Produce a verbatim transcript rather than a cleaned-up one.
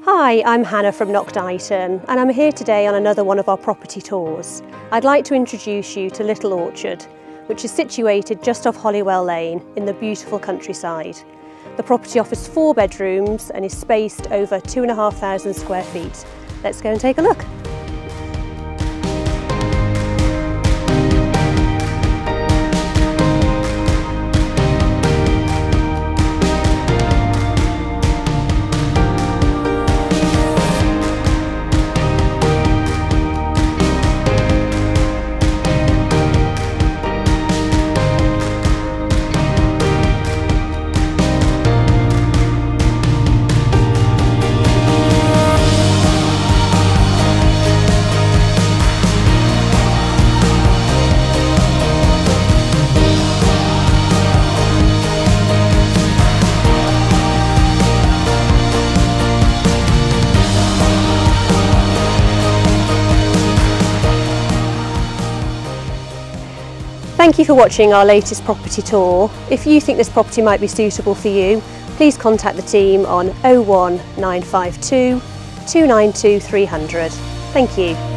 Hi, I'm Hannah from Nock, Deighton, and I'm here today on another one of our property tours. I'd like to introduce you to Little Orchard, which is situated just off Holywell Lane in the beautiful countryside. The property offers four bedrooms and is spaced over two and a half thousand square feet. Let's go and take a look. Thank you for watching our latest property tour. If you think this property might be suitable for you, please contact the team on oh one nine five two, two nine two, three hundred. Thank you.